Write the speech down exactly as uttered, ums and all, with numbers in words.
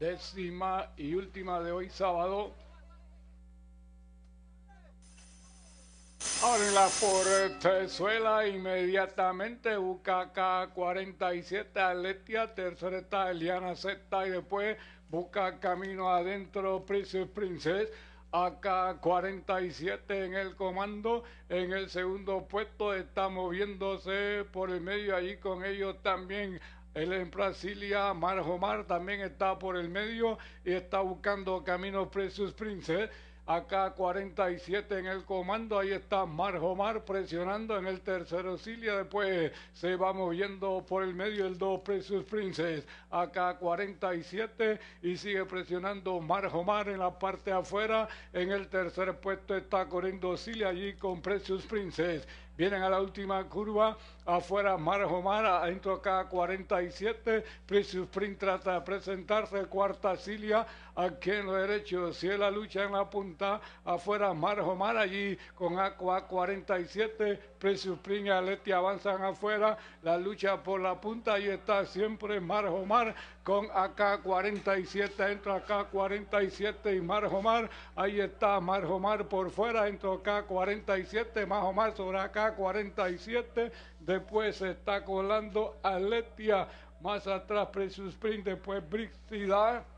décima y última de hoy sábado. Ábrenla por Tezuela inmediatamente, Bucaca cuarenta y siete, Aletia, tercera está Eliana Z y después busca camino adentro Precious Princess. A K cuarenta y siete en el comando, en el segundo puesto está moviéndose por el medio allí con ellos también. El en Brasilia, Marjomar también está por el medio y está buscando camino Precious Princess. Acá cuarenta y siete en el comando, ahí está Marjomar presionando en el tercero Cilia, después se va moviendo por el medio el dos Precious Princess, acá cuarenta y siete y sigue presionando Marjomar en la parte afuera, en el tercer puesto está corriendo Cilia allí con Precious Princess. Vienen a la última curva, afuera Marjomar, adentro acá cuarenta y siete, Precious Prince trata de presentarse, cuarta Cilia, aquí en lo derecho, si es la lucha en la punta, afuera Marjomar, allí con Aqua cuarenta y siete, Precious Prince y Aleti avanzan afuera, la lucha por la punta, ahí está siempre Marjomar, con A K cuarenta y siete, entra A K cuarenta y siete y Marjomar, ahí está Marjomar por fuera, entra A K cuarenta y siete, Marjomar sobre A K cuarenta y siete, después se está colando Aletia, más atrás Precious Prince, después Brixida.